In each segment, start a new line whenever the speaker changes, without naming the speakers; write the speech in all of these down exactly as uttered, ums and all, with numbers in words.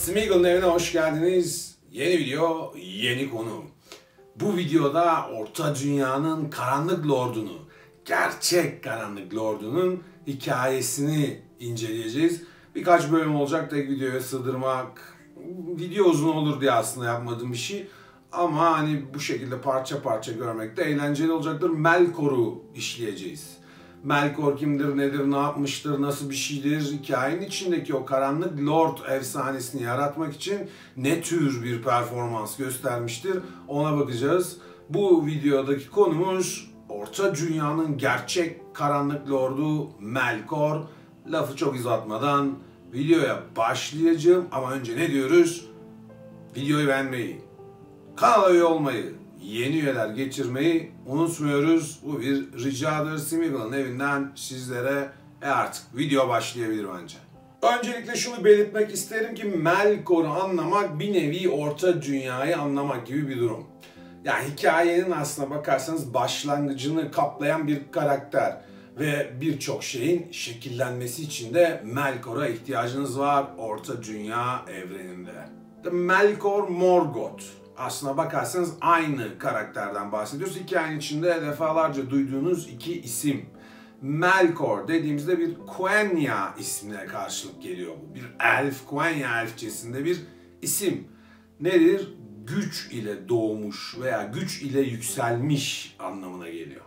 Smeagol'un evine hoş geldiniz. Yeni video, yeni konu. Bu videoda Orta Dünya'nın Karanlık Lord'unu, gerçek Karanlık Lord'unun hikayesini inceleyeceğiz. Birkaç bölüm olacak, tek videoya sığdırmak, video uzun olur diye aslında yapmadığım bir şey. Ama hani bu şekilde parça parça görmek de eğlenceli olacaktır. Melkor'u işleyeceğiz. Melkor kimdir, nedir, ne yapmıştır, nasıl bir şeydir, hikayenin içindeki o Karanlık Lord efsanesini yaratmak için ne tür bir performans göstermiştir ona bakacağız. Bu videodaki konumuz Orta Dünya'nın gerçek Karanlık Lord'u Melkor. Lafı çok uzatmadan videoya başlayacağım ama önce ne diyoruz? Videoyu beğenmeyi, kanala üye olmayı, yeni üyeler geçirmeyi unutmuyoruz. Bu bir ricadır. Smeagol'un evinden sizlere. E artık video başlayabilir bence. Öncelikle şunu belirtmek isterim ki Melkor'u anlamak bir nevi Orta Dünya'yı anlamak gibi bir durum. Yani hikayenin aslına bakarsanız başlangıcını kaplayan bir karakter ve birçok şeyin şekillenmesi için de Melkor'a ihtiyacınız var Orta Dünya evreninde. Melkor Morgoth. Aslına bakarsanız aynı karakterden bahsediyoruz. Hikayenin içinde defalarca duyduğunuz iki isim. Melkor dediğimizde bir Quenya ismine karşılık geliyor bu. Bir elf, Quenya elfçesinde bir isim. Nedir? Güç ile doğmuş veya güç ile yükselmiş anlamına geliyor.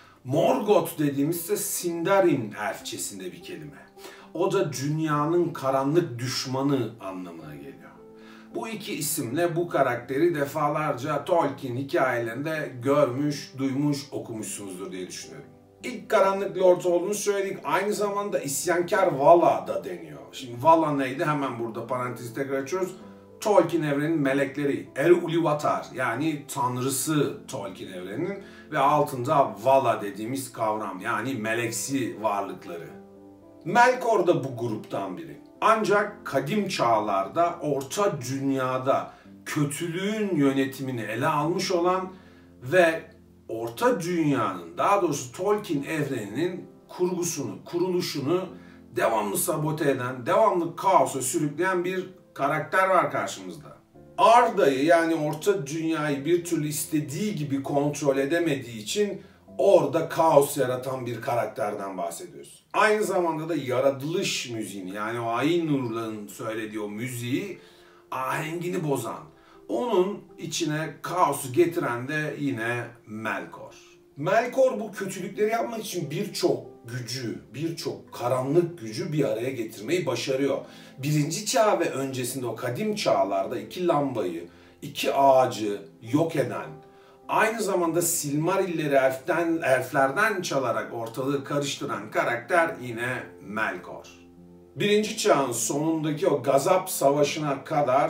Morgoth dediğimizde Sindarin elfçesinde bir kelime. O da dünyanın karanlık düşmanı anlamına geliyor. Bu iki isimle bu karakteri defalarca Tolkien hikayelerinde görmüş, duymuş, okumuşsunuzdur diye düşünüyorum. İlk Karanlık Lord olduğunu söyledik. Aynı zamanda isyankar Vala da deniyor. Şimdi Vala neydi? Hemen burada parantezi tekrar açıyoruz. Tolkien evreninin melekleri, Er-Ulivatar yani tanrısı Tolkien evreninin ve altında Vala dediğimiz kavram yani meleksi varlıkları. Melkor da bu gruptan biri. Ancak kadim çağlarda Orta Dünya'da kötülüğün yönetimini ele almış olan ve Orta Dünya'nın, daha doğrusu Tolkien evreninin kurgusunu, kuruluşunu devamlı sabote eden, devamlı kaosa sürükleyen bir karakter var karşımızda. Arda'yı yani Orta Dünya'yı bir türlü istediği gibi kontrol edemediği için orada kaos yaratan bir karakterden bahsediyoruz. Aynı zamanda da yaratılış müziğini yani o Ainur'ların söylediği o müziği ahengini bozan, onun içine kaosu getiren de yine Melkor. Melkor bu kötülükleri yapmak için birçok gücü, birçok karanlık gücü bir araya getirmeyi başarıyor. Birinci çağ ve öncesinde o kadim çağlarda iki lambayı, iki ağacı yok eden, aynı zamanda Silmarilleri elften, elflerden çalarak ortalığı karıştıran karakter yine Melkor. Birinci çağın sonundaki o Gazap Savaşı'na kadar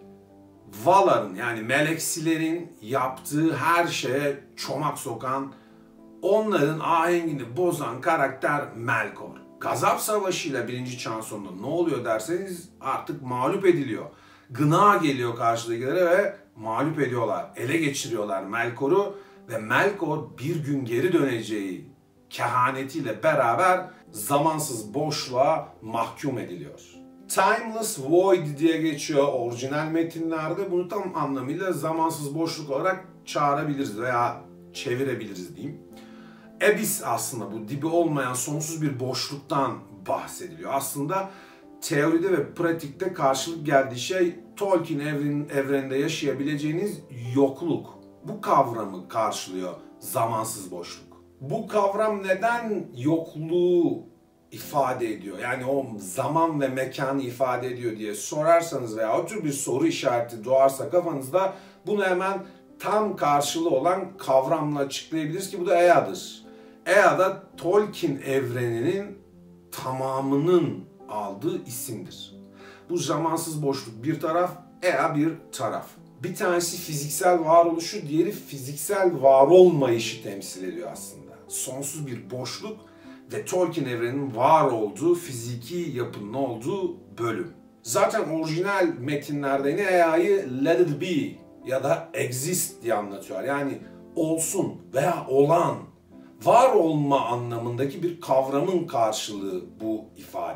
Valar'ın yani Meleksilerin yaptığı her şeye çomak sokan, onların ahengini bozan karakter Melkor. Gazap Savaşı ile birinci çağın sonunda ne oluyor derseniz artık mağlup ediliyor. Gına geliyor karşıdakilere ve mağlup ediyorlar, ele geçiriyorlar Melkor'u ve Melkor bir gün geri döneceği kehanetiyle beraber zamansız boşluğa mahkum ediliyor. Timeless Void diye geçiyor orijinal metinlerde. Bunu tam anlamıyla zamansız boşluk olarak çağırabiliriz veya çevirebiliriz diyeyim. Abyss aslında bu dibi olmayan sonsuz bir boşluktan bahsediliyor. Aslında teoride ve pratikte karşılık geldiği şey Tolkien evren, evreninde yaşayabileceğiniz yokluk. Bu kavramı karşılıyor zamansız boşluk. Bu kavram neden yokluğu ifade ediyor? Yani o zaman ve mekanı ifade ediyor diye sorarsanız veya o tür bir soru işareti doğarsa kafanızda bunu hemen tam karşılığı olan kavramla açıklayabiliriz ki bu da Ea'dır. Ea da Tolkien evreninin tamamının aldığı isimdir. Bu zamansız boşluk bir taraf, Ea bir taraf. Bir tanesi fiziksel varoluşu, diğeri fiziksel var olmayışı temsil ediyor aslında. Sonsuz bir boşluk ve Tolkien evreninin var olduğu, fiziki yapının olduğu bölüm. Zaten orijinal metinlerde yine Ea'yı let it be ya da exist diye anlatıyor. Yani olsun veya olan, var olma anlamındaki bir kavramın karşılığı bu ifade.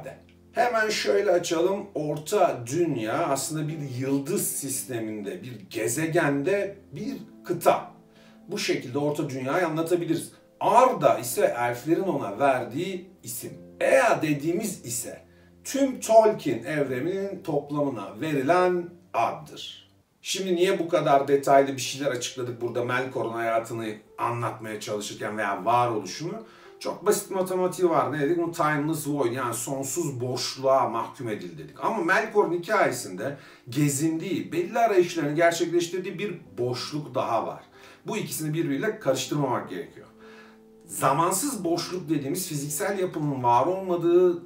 Hemen şöyle açalım. Orta Dünya aslında bir yıldız sisteminde, bir gezegende bir kıta. Bu şekilde Orta Dünya'yı anlatabiliriz. Arda ise elflerin ona verdiği isim. Ea dediğimiz ise tüm Tolkien evreninin toplamına verilen addır. Şimdi niye bu kadar detaylı bir şeyler açıkladık burada Melkor'un hayatını anlatmaya çalışırken veya varoluşunu? Çok basit matematiği var. Ne dedik? Bu timeless void, yani sonsuz boşluğa mahkum edildi dedik. Ama Melkor'un hikayesinde gezindiği, belli arayışlarını gerçekleştirdiği bir boşluk daha var. Bu ikisini birbiriyle karıştırmamak gerekiyor. Zamansız boşluk dediğimiz fiziksel yapının var olmadığı,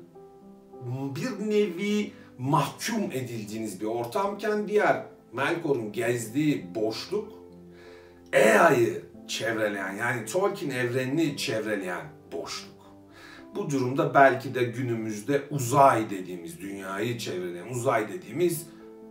bir nevi mahkum edildiğiniz bir ortamken diğer Melkor'un gezdiği boşluk Ea'yı çevreleyen, yani Tolkien evrenini çevreleyen boşluk. Bu durumda belki de günümüzde uzay dediğimiz, dünyayı çevreleyen uzay dediğimiz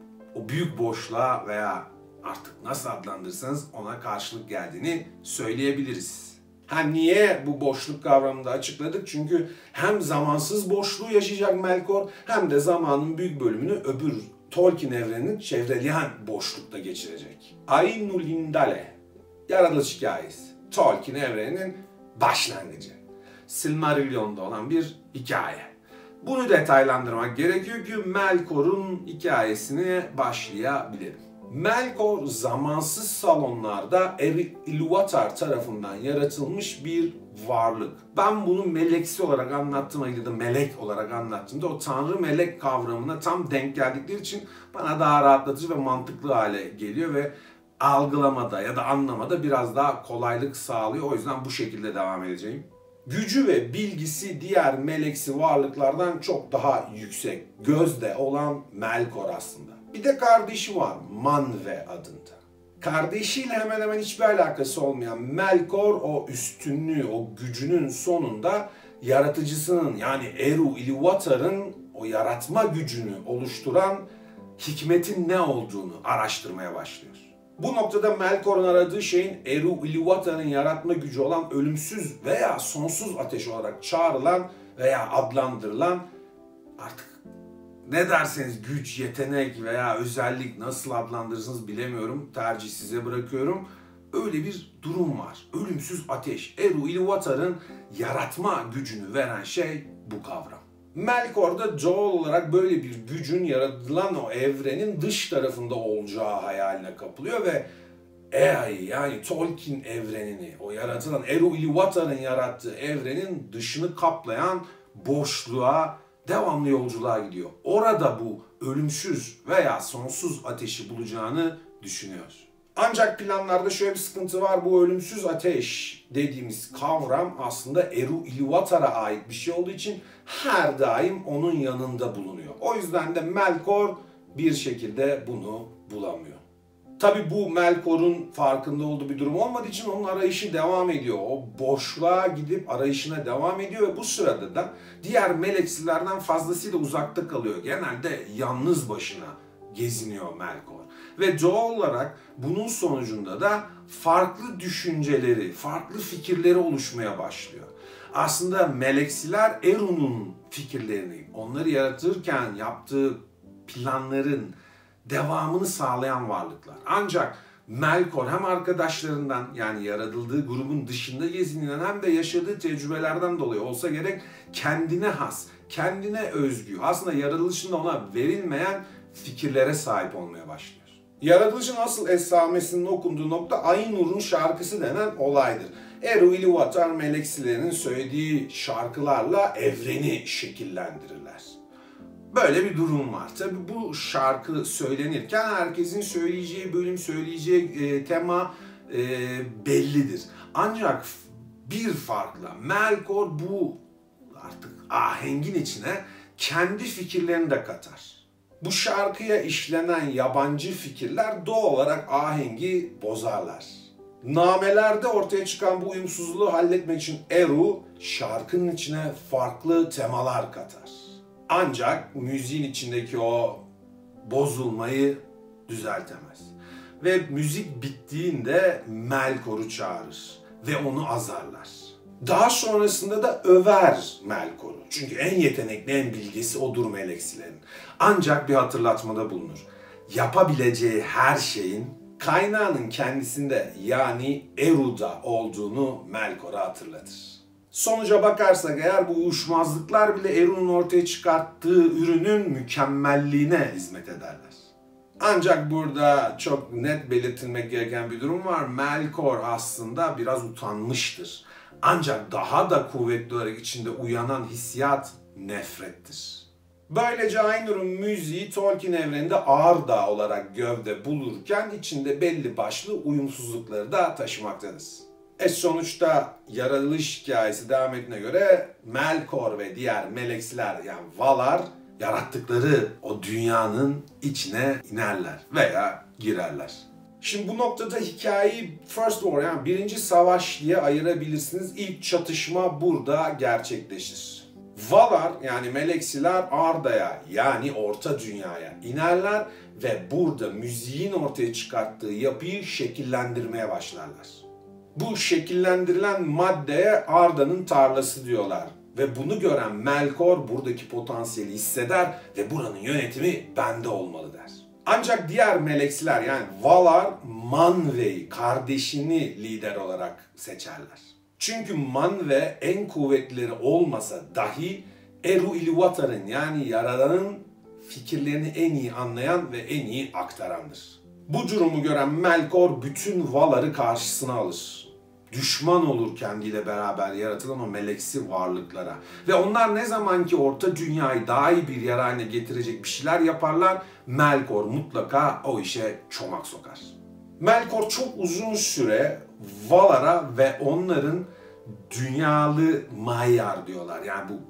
o büyük boşluğa veya artık nasıl adlandırırsanız ona karşılık geldiğini söyleyebiliriz. Ha, niye bu boşluk kavramını da açıkladık? Çünkü hem zamansız boşluğu yaşayacak Melkor hem de zamanın büyük bölümünü öbür Tolkien evrenini çevreleyen boşlukta geçirecek. Ainulindale, yaratılış hikayesi. Tolkien evreninin başlangıcı. Silmarillion'da olan bir hikaye. Bunu detaylandırmak gerekiyor ki Melkor'un hikayesine başlayabilirim. Melkor zamansız salonlarda Eri-Ilúvatar tarafından yaratılmış bir varlık. Ben bunu meleksi olarak anlattığımda ya da melek olarak anlattığımda o tanrı melek kavramına tam denk geldikleri için bana daha rahatlatıcı ve mantıklı hale geliyor ve algılamada ya da anlamada biraz daha kolaylık sağlıyor. O yüzden bu şekilde devam edeceğim. Gücü ve bilgisi diğer meleksi varlıklardan çok daha yüksek. Gözde olan Melkor aslında. Bir de kardeşi var, Manwe adında. Kardeşiyle hemen hemen hiçbir alakası olmayan Melkor o üstünlüğü, o gücünün sonunda yaratıcısının, yani Eru-Ilúvatar'ın o yaratma gücünü oluşturan hikmetin ne olduğunu araştırmaya başlıyor. Bu noktada Melkor'un aradığı şeyin Eru-Ilúvatar'ın yaratma gücü olan ölümsüz veya sonsuz ateş olarak çağrılan veya adlandırılan, artık ne derseniz güç, yetenek veya özellik nasıl adlandırırsınız bilemiyorum. Tercih size bırakıyorum. Öyle bir durum var. Ölümsüz ateş. Eru-Ilúvatar'ın yaratma gücünü veren şey bu kavram. Melkor da doğal olarak böyle bir gücün yaratılan o evrenin dış tarafında olacağı hayaline kapılıyor ve Ea'yı, yani Tolkien evrenini, o yaratılan Eru-Ilúvatar'ın yarattığı evrenin dışını kaplayan boşluğa, devamlı yolculuğa gidiyor. Orada bu ölümsüz veya sonsuz ateşi bulacağını düşünüyor. Ancak planlarda şöyle bir sıkıntı var. Bu ölümsüz ateş dediğimiz kavram aslında Eru-Ilúvatar'a ait bir şey olduğu için her daim onun yanında bulunuyor. O yüzden de Melkor bir şekilde bunu bulamıyor. Tabi bu Melkor'un farkında olduğu bir durum olmadığı için onun arayışı devam ediyor. O boşluğa gidip arayışına devam ediyor ve bu sırada da diğer meleksilerden fazlasıyla uzakta kalıyor. Genelde yalnız başına geziniyor Melkor. Ve doğal olarak bunun sonucunda da farklı düşünceleri, farklı fikirleri oluşmaya başlıyor. Aslında meleksiler Eru'nun fikirlerini, onları yaratırken yaptığı planların devamını sağlayan varlıklar. Ancak Melkor hem arkadaşlarından, yani yaratıldığı grubun dışında gezinilen, hem de yaşadığı tecrübelerden dolayı olsa gerek kendine has, kendine özgü, aslında yaratılışında ona verilmeyen fikirlere sahip olmaya başlıyor. Yaratılışın asıl esamesinin okunduğu nokta Ainur'un şarkısı denen olaydır. Eru-Ilúvatar meleksilerinin söylediği şarkılarla evreni şekillendirirler. Böyle bir durum var. Tabi bu şarkı söylenirken herkesin söyleyeceği bölüm, söyleyeceği e, tema e, bellidir. Ancak bir farkla Melkor bu artık ahengin içine kendi fikirlerini de katar. Bu şarkıya işlenen yabancı fikirler doğal olarak ahengi bozarlar. Namelerde ortaya çıkan bu uyumsuzluğu halletmek için Eru şarkının içine farklı temalar katar. Ancak müziğin içindeki o bozulmayı düzeltemez. Ve müzik bittiğinde Melkor'u çağırır ve onu azarlar. Daha sonrasında da över Melkor'u. Çünkü en yetenekli, en bilgisi odur Meleksilerin. Ancak bir hatırlatmada bulunur. Yapabileceği her şeyin kaynağının kendisinde, yani Eru'da olduğunu Melkor'a hatırlatır. Sonuca bakarsak eğer bu uyuşmazlıklar bile Eru'nun ortaya çıkarttığı ürünün mükemmelliğine hizmet ederler. Ancak burada çok net belirtilmek gereken bir durum var. Melkor aslında biraz utanmıştır. Ancak daha da kuvvetli olarak içinde uyanan hissiyat nefrettir. Böylece Ainur'un müziği Tolkien evreninde Arda olarak gövde bulurken içinde belli başlı uyumsuzlukları da taşımaktadır. E sonuçta yaratılış hikayesi devam ettiğine göre Melkor ve diğer meleksiler, yani Valar, yarattıkları o dünyanın içine inerler veya girerler. Şimdi bu noktada hikayeyi First War, yani birinci savaş diye ayırabilirsiniz. İlk çatışma burada gerçekleşir. Valar, yani Meleksiler Arda'ya, yani Orta Dünya'ya inerler ve burada müziğin ortaya çıkarttığı yapıyı şekillendirmeye başlarlar. Bu şekillendirilen maddeye Arda'nın tarlası diyorlar. Ve bunu gören Melkor buradaki potansiyeli hisseder ve buranın yönetimi bende olmalı der. Ancak diğer meleksiler, yani Valar, Manwë'yi, kardeşini lider olarak seçerler. Çünkü Manwë en kuvvetlileri olmasa dahi Eru Ilúvatar'ın, yani Yaradan'ın fikirlerini en iyi anlayan ve en iyi aktarandır. Bu durumu gören Melkor bütün Valar'ı karşısına alır. Düşman olur kendiyle beraber yaratılan o meleksi varlıklara. Ve onlar ne zaman ki Orta Dünya'yı daha iyi bir yer haline getirecek bir şeyler yaparlar, Melkor mutlaka o işe çomak sokar. Melkor çok uzun süre Valar'a ve onların dünyalı Maiar diyorlar, yani bu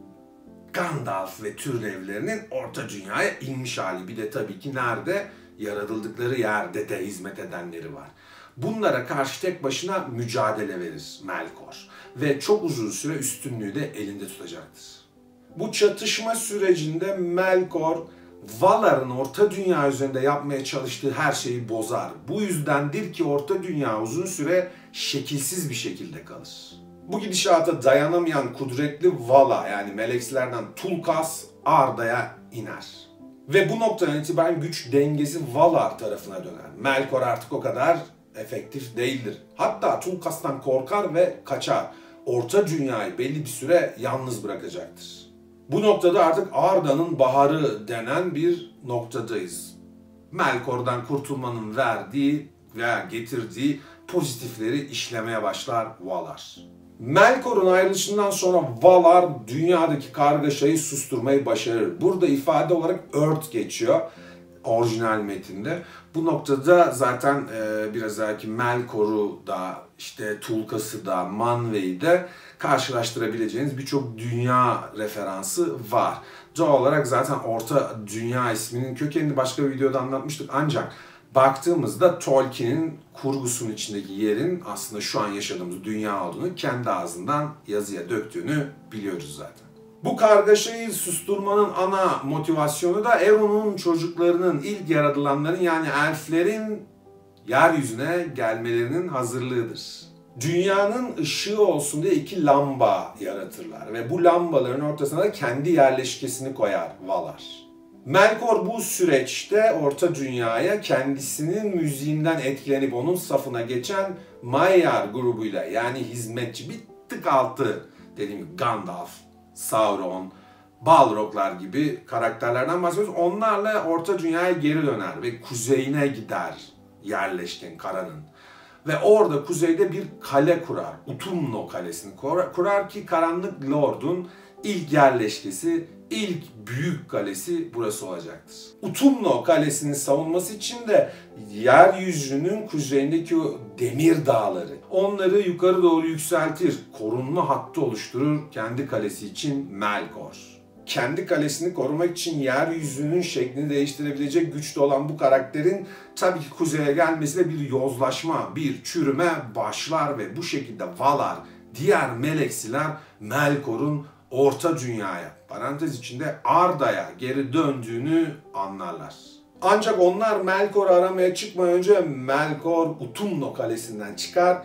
Gandalf ve türevlerinin Orta Dünya'ya inmiş hali. Bir de tabii ki nerede? Yaratıldıkları yerde de hizmet edenleri var. Bunlara karşı tek başına mücadele verir Melkor ve çok uzun süre üstünlüğü de elinde tutacaktır. Bu çatışma sürecinde Melkor, Valar'ın Orta Dünya üzerinde yapmaya çalıştığı her şeyi bozar. Bu yüzdendir ki Orta Dünya uzun süre şekilsiz bir şekilde kalır. Bu gidişata dayanamayan kudretli Vala, yani Meleksilerden Tulkas, Arda'ya iner. Ve bu noktadan itibaren güç dengesi Valar tarafına döner. Melkor artık o kadar efektif değildir. Hatta Tulkas'tan korkar ve kaçar. Orta Dünya'yı belli bir süre yalnız bırakacaktır. Bu noktada artık Arda'nın baharı denen bir noktadayız. Melkor'dan kurtulmanın verdiği veya getirdiği pozitifleri işlemeye başlar Valar. Melkor'un ayrılışından sonra Valar dünyadaki kargaşayı susturmayı başarır. Burada ifade olarak Earth geçiyor orijinal metinde. Bu noktada zaten e, biraz belki Melkor'u da, işte Tulkas'ı da, Manwë'yi de karşılaştırabileceğiniz birçok dünya referansı var. Doğal olarak zaten Orta Dünya isminin kökenini başka bir videoda anlatmıştık, ancak baktığımızda Tolkien'in kurgusunun içindeki yerin aslında şu an yaşadığımız dünya olduğunu kendi ağzından yazıya döktüğünü biliyoruz zaten. Bu kargaşayı susturmanın ana motivasyonu da Eru'nun çocuklarının, ilk yaratılanların, yani elflerin yeryüzüne gelmelerinin hazırlığıdır. Dünyanın ışığı olsun diye iki lamba yaratırlar ve bu lambaların ortasına da kendi yerleşkesini koyar Valar. Melkor bu süreçte Orta Dünya'ya kendisinin müziğinden etkilenip onun safına geçen Maiar grubuyla, yani hizmetçi, bir tık altı dediğim gibi Gandalf, Sauron, Balroglar gibi karakterlerden bahsediyoruz. Onlarla Orta Dünya'ya geri döner ve kuzeyine gider yerleşken karanın. Ve orada kuzeyde bir kale kurar. Utumno Kalesi'ni kurar ki Karanlık Lord'un ilk yerleşkesi, ilk büyük kalesi burası olacaktır. Utumno Kalesi'nin savunması için de yeryüzünün kuzeyindeki o demir dağları, onları yukarı doğru yükseltir, korunma hattı oluşturur kendi kalesi için Melkor. Kendi kalesini korumak için yeryüzünün şeklini değiştirebilecek güçte olan bu karakterin tabii ki kuzeye gelmesiyle bir yozlaşma, bir çürüme başlar ve bu şekilde Valar, diğer Meleksiler Melkor'un Orta Dünya'ya, parantez içinde Arda'ya geri döndüğünü anlarlar. Ancak onlar Melkor'u aramaya çıkmadan önce Melkor Utumno Kalesi'nden çıkar,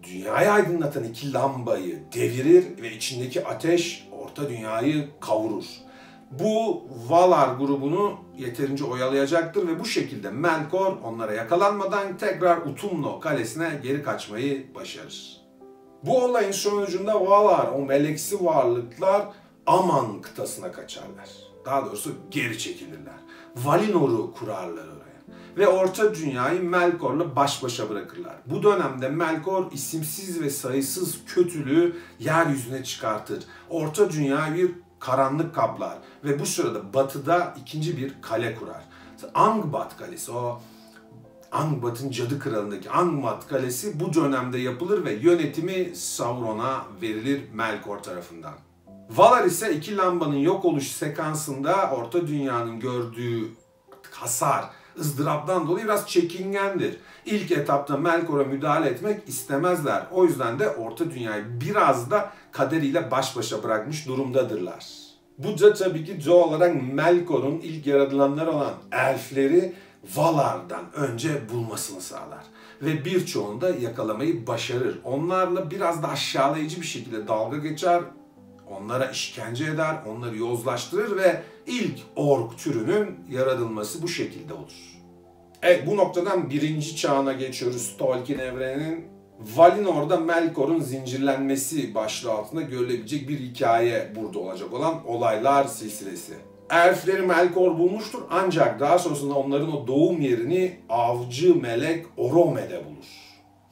dünyayı aydınlatan iki lambayı devirir ve içindeki ateş Orta Dünyayı kavurur. Bu Valar grubunu yeterince oyalayacaktır ve bu şekilde Melkor onlara yakalanmadan tekrar Utumno kalesine geri kaçmayı başarır. Bu olayın sonucunda Valar, o meleksi varlıklar Aman kıtasına kaçarlar. Daha doğrusu geri çekilirler. Valinor'u kurarlar oraya. Ve Orta Dünyayı Melkor'la baş başa bırakırlar. Bu dönemde Melkor isimsiz ve sayısız kötülüğü yeryüzüne çıkartır. Orta Dünyayı bir karanlık kaplar ve bu sırada batıda ikinci bir kale kurar. Angbat Kalesi, o Angbat'ın Cadı Kralı'ndaki Angbat Kalesi bu dönemde yapılır ve yönetimi Sauron'a verilir Melkor tarafından. Valar ise iki lambanın yok oluş sekansında Orta Dünya'nın gördüğü hasar, ızdıraptan dolayı biraz çekingendir. İlk etapta Melkor'a müdahale etmek istemezler. O yüzden de Orta Dünya'yı biraz da kaderiyle baş başa bırakmış durumdadırlar. Bu da tabii ki doğal olarak Melkor'un ilk yaratılanlar olan elfleri Valar'dan önce bulmasını sağlar. Ve birçoğunu da yakalamayı başarır. Onlarla biraz da aşağılayıcı bir şekilde dalga geçer, onlara işkence eder, onları yozlaştırır ve ilk ork türünün yaratılması bu şekilde olur. Evet, bu noktadan birinci çağına geçiyoruz Tolkien evreninin. Valinor'da Melkor'un zincirlenmesi başlığı altında görülebilecek bir hikaye burada olacak olan olaylar silsilesi. Elfleri Melkor bulmuştur ancak daha sonrasında onların o doğum yerini avcı melek Orome'de bulur.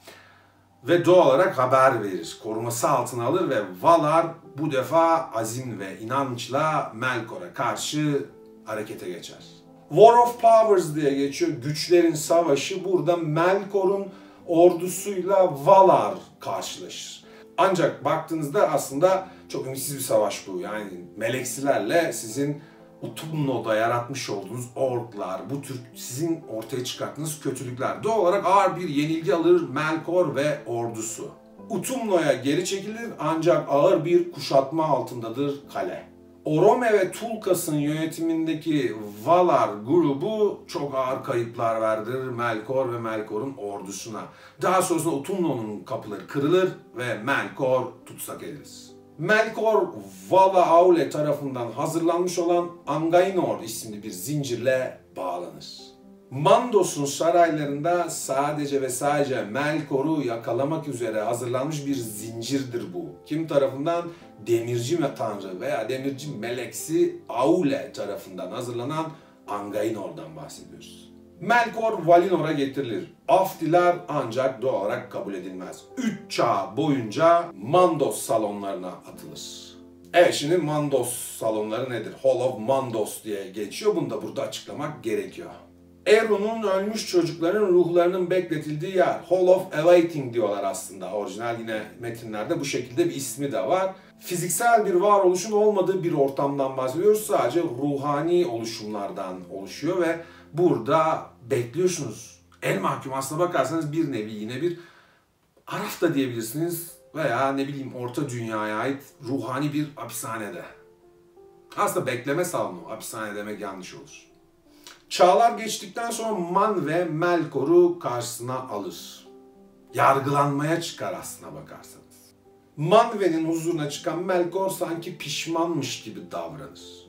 Ve doğal olarak haber verir, koruması altına alır ve Valar bu defa azim ve inançla Melkor'a karşı harekete geçer. War of Powers diye geçiyor, güçlerin savaşı. Burada Melkor'un ordusuyla Valar karşılaşır. Ancak baktığınızda aslında çok ümitsiz bir savaş bu. Yani meleksilerle sizin Utumno'da yaratmış olduğunuz orklar, bu tür sizin ortaya çıkarttığınız kötülükler. Doğal olarak ağır bir yenilgi alır Melkor ve ordusu. Utumno'ya geri çekilir ancak ağır bir kuşatma altındadır kale. Orome ve Tulkas'ın yönetimindeki Valar grubu çok ağır kayıplar verdirir Melkor ve Melkor'un ordusuna. Daha sonrasında Utumno'nun kapıları kırılır ve Melkor tutsak edilir. Melkor, Vala Aule tarafından hazırlanmış olan Angainor isimli bir zincirle bağlanır. Mandos'un saraylarında sadece ve sadece Melkor'u yakalamak üzere hazırlanmış bir zincirdir bu. Kim tarafından? Demirci tanrı veya demirci meleksi Aule tarafından hazırlanan Angainor'dan bahsediyoruz. Melkor Valinor'a getirilir. Af diler ancak doğal olarak kabul edilmez. Üç çağ boyunca Mandos salonlarına atılır. Evet, şimdi Mandos salonları nedir? Hall of Mandos diye geçiyor. Bunu da burada açıklamak gerekiyor. Eru'nun ölmüş çocukların ruhlarının bekletildiği yer. Hall of Awaiting diyorlar aslında. Orijinal yine metinlerde bu şekilde bir ismi de var. Fiziksel bir varoluşun olmadığı bir ortamdan bahsediyoruz. Sadece ruhani oluşumlardan oluşuyor ve burada bekliyorsunuz. El mahkum aslına bakarsanız bir nevi yine bir Araf da diyebilirsiniz veya ne bileyim Orta Dünya'ya ait ruhani bir hapishanede. Aslında bekleme salonu, hapishane demek yanlış olur. Çağlar geçtikten sonra Man ve Melkor'u karşısına alır. Yargılanmaya çıkar aslına bakarsanız. Manwe'nin huzuruna çıkan Melkor sanki pişmanmış gibi davranır.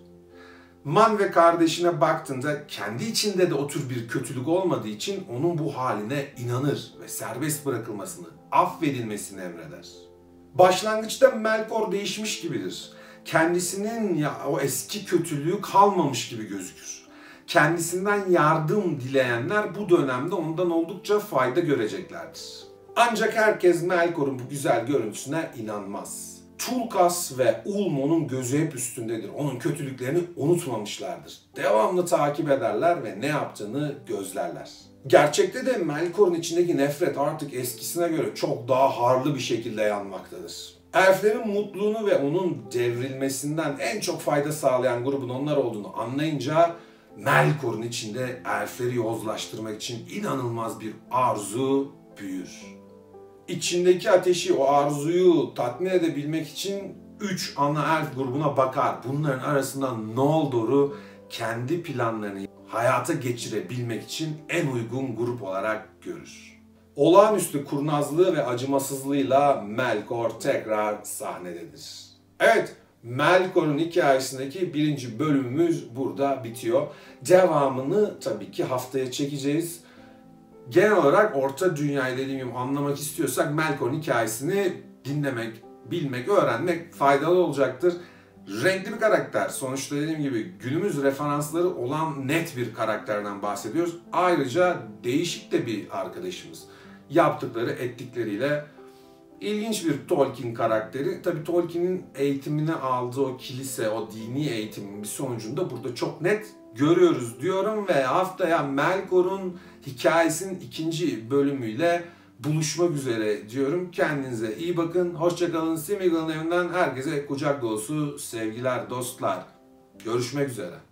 Manwe kardeşine baktığında kendi içinde de o tür bir kötülük olmadığı için onun bu haline inanır ve serbest bırakılmasını, affedilmesini emreder. Başlangıçta Melkor değişmiş gibidir. Kendisinin ya o eski kötülüğü kalmamış gibi gözükür. Kendisinden yardım dileyenler bu dönemde ondan oldukça fayda göreceklerdir. Ancak herkes Melkor'un bu güzel görüntüsüne inanmaz. Tulkas ve Ulmo'nun gözü hep üstündedir. Onun kötülüklerini unutmamışlardır. Devamlı takip ederler ve ne yaptığını gözlerler. Gerçekte de Melkor'un içindeki nefret artık eskisine göre çok daha harlı bir şekilde yanmaktadır. Elflerin mutluluğunu ve onun devrilmesinden en çok fayda sağlayan grubun onlar olduğunu anlayınca Melkor'un içinde elfleri yozlaştırmak için inanılmaz bir arzu büyür. İçindeki ateşi, o arzuyu tatmin edebilmek için üç ana elf grubuna bakar. Bunların arasından Noldor'u kendi planlarını hayata geçirebilmek için en uygun grup olarak görür. olağanüstü kurnazlığı ve acımasızlığıyla Melkor tekrar sahnededir. Evet, Melkor'un hikayesindeki birinci bölümümüz burada bitiyor. Devamını tabii ki haftaya çekeceğiz. Genel olarak Orta Dünya'yı dediğim gibi anlamak istiyorsak Melkor'un hikayesini dinlemek, bilmek, öğrenmek faydalı olacaktır. Renkli bir karakter. Sonuçta dediğim gibi günümüz referansları olan net bir karakterden bahsediyoruz. Ayrıca değişik de bir arkadaşımız. Yaptıkları, ettikleriyle ilginç bir Tolkien karakteri. Tabii Tolkien'in eğitimini aldığı o kilise, o dini eğitimin bir sonucunda burada çok net görüyoruz diyorum ve haftaya Melkor'un hikayesinin ikinci bölümüyle buluşmak üzere diyorum. Kendinize iyi bakın. Hoşça kalın. Smeagol'un evinden herkese kucak dolusu sevgiler dostlar. Görüşmek üzere.